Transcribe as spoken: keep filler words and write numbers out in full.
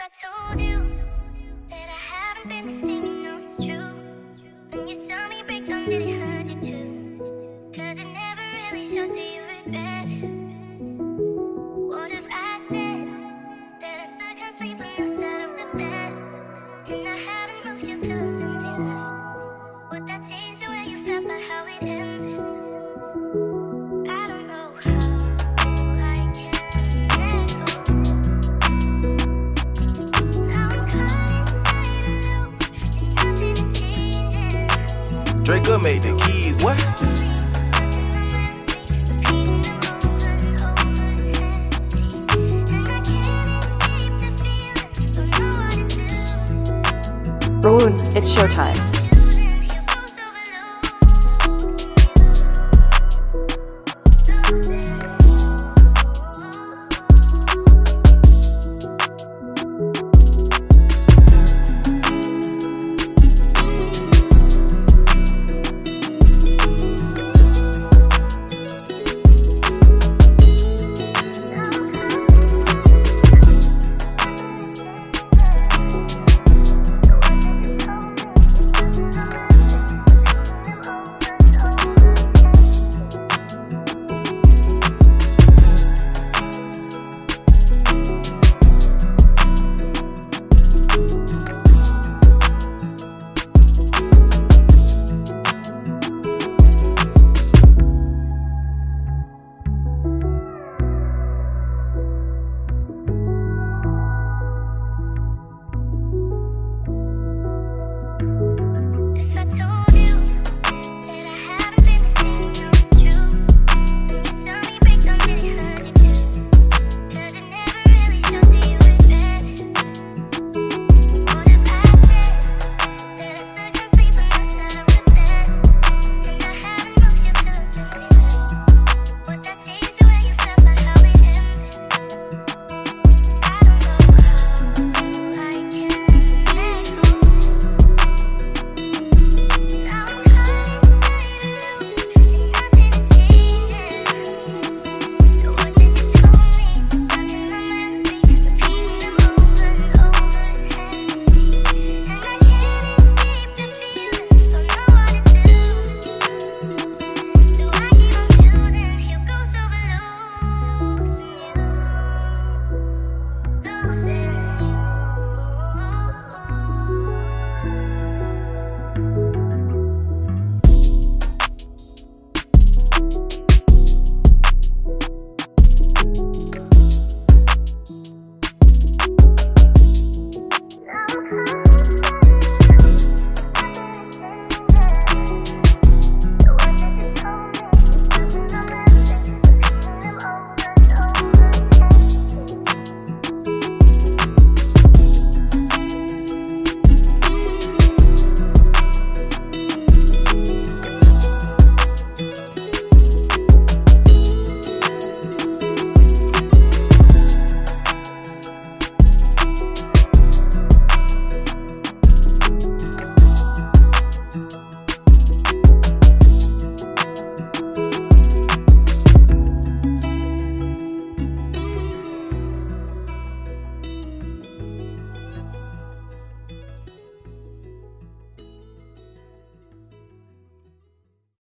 I told you that I haven't been the same, you know it's true. When you saw me break down, did it hurt you too? Cause it never really showed, do you regret it? What if I said that I still can't sleep on your side of the bed? And I haven't moved your pillow since you left. Would that change the way you felt about how it ended? I don't know how I can let go. Now I'm caught inside a loop and nothing is changing. Draka made the keys, what? Rowun, it's showtime.